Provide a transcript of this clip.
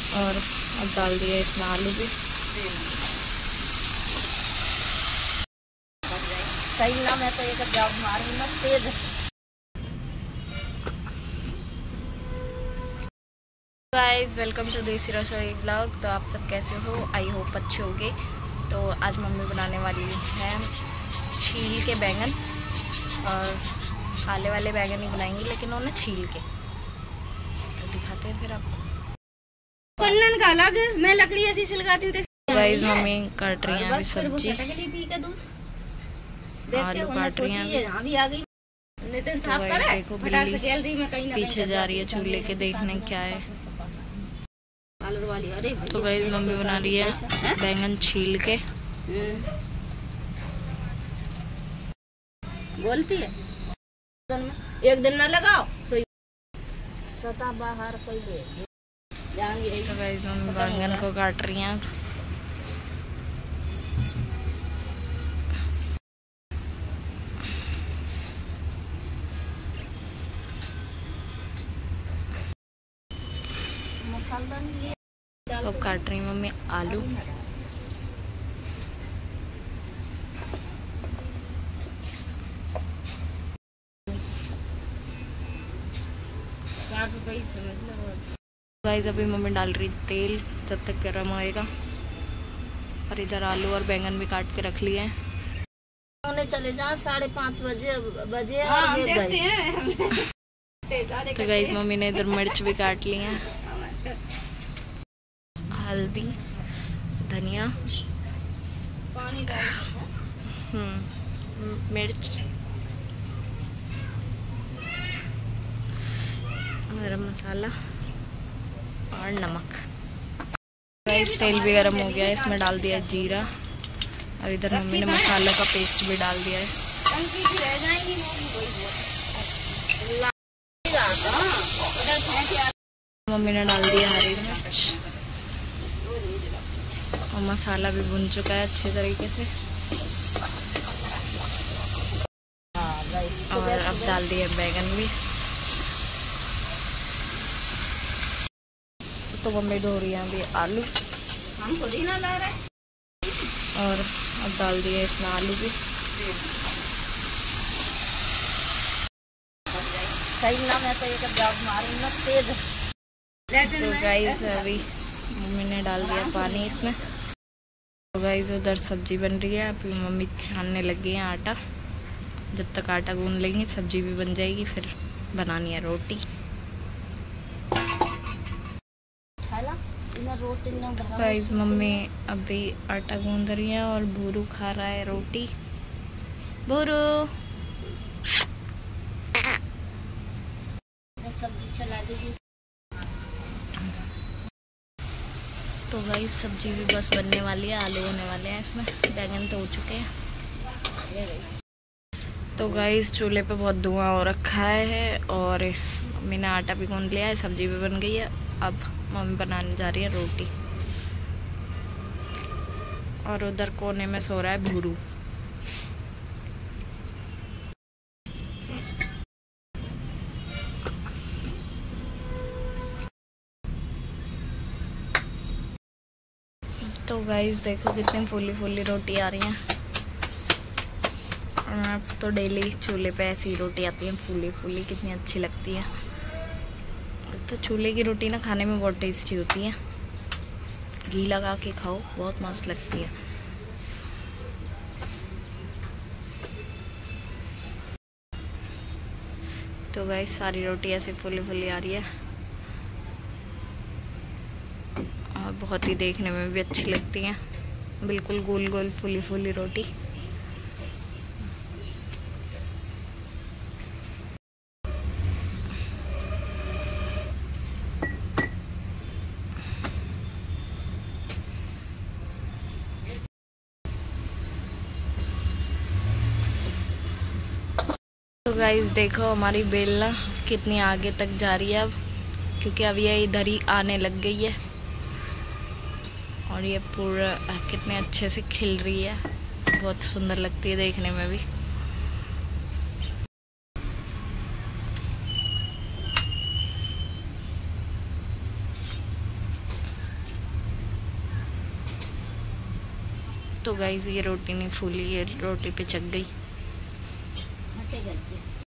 और अब डाल दिया इसमें आलू भी। सही ना, मैं तो एक जॉब मारूंगी ना तेज। गाइस वेलकम टू देसी रसोई ब्लॉग। तो आप सब कैसे हो? आई होप अच्छे होंगे। तो आज मम्मी बनाने वाली है छील के बैंगन, और काले वाले बैंगन ही बनाएंगी, लेकिन उन्हें छील के। तो दिखाते हैं फिर आपको। कन्नन का अलग, मैं लकड़ी ऐसी सिलगाती हूँ। गाइस मम्मी काट रही हैं अभी सब्जी, आलू काट रही हैं अभी आ गई। नितिन साफ करे, देखो बिल्ली गैलरी में कहीं पीछे जा रही है चूल्हे के देखने क्या है। आलू वाली। अरे तो गाइस मम्मी बना रही है बैंगन छील के। बोलती है एक दिन ना लगाओ सता बाहर कोई जाएंगे। तो गाइस मम्मी बैंगन को काट रही हैं। तो काट रही मम्मी आलू। गाइस अभी मम्मी डाल रही तेल, जब तक गर्म होएगा। और इधर आलू और बैंगन भी काट के रख लिए हैं। चले जा 5:30 बजे हाँ, देखते हैं। तो गाइस मम्मी ने इधर मिर्च भी काट ली है, हल्दी, धनिया, मिर्च, गरम मसाला और नमक। गाइस तेल भी गरम हो गया है, इसमें डाल दिया जीरा। अब इधर मम्मी ने मसाला का पेस्ट भी डाल दिया है। मम्मी ने डाल दिया हरी मिर्च, और मसाला भी भुन चुका है अच्छे तरीके से। और अब डाल दिया बैगन भी। तो मम्मी धो रही है अभी आलू, और अब डाल दिया इसमें आलू भी। सही ना, मैं तो एक जॉब मारूंगी ना तेज। तो गाइस अभी मम्मी ने डाल दिया पानी इसमें। तो गाइस उधर सब्जी बन रही है, अभी मम्मी छानने लगी है आटा। जब तक आटा गूंद लेंगे सब्जी भी बन जाएगी, फिर बनानी है रोटी। गाइस मम्मी अभी आटा गूंद रही है और भूरू खा रहा है रोटी। भूरू सब्जी चला दीजिए। तो गाइस सब्जी भी बस बनने वाली है, आलू होने वाले हैं इसमें, बैंगन तो हो चुके हैं। तो गाइस चूल्हे पे बहुत धुआं हो रखा है, और मम्मी ने आटा भी गूंद लिया है, सब्जी भी बन गई है। अब मम्मी बनाने जा रही है रोटी। और उधर कोने में सो रहा है भूरू। तो गाइस देखो कितनी फूली फूली रोटी आ रही हैं। अब तो डेली चूल्हे पे ऐसी रोटी आती है फूली फूली, कितनी अच्छी लगती है। तो चूल्हे की रोटी ना खाने में बहुत टेस्टी होती है, घी लगा के खाओ बहुत मस्त लगती है। तो गाइस सारी रोटी ऐसे फूली फूली आ रही है, और बहुत ही देखने में भी अच्छी लगती हैं, बिल्कुल गोल गोल फूली फूली रोटी। तो गाइस देखो हमारी बेलना कितनी आगे तक जा रही है अब, क्योंकि अब ये इधर ही आने लग गई है, और ये पूरा कितने अच्छे से खिल रही है, बहुत सुंदर लगती है देखने में भी। तो गाइस ये रोटी नहीं फूली, ये रोटी पे चक गई।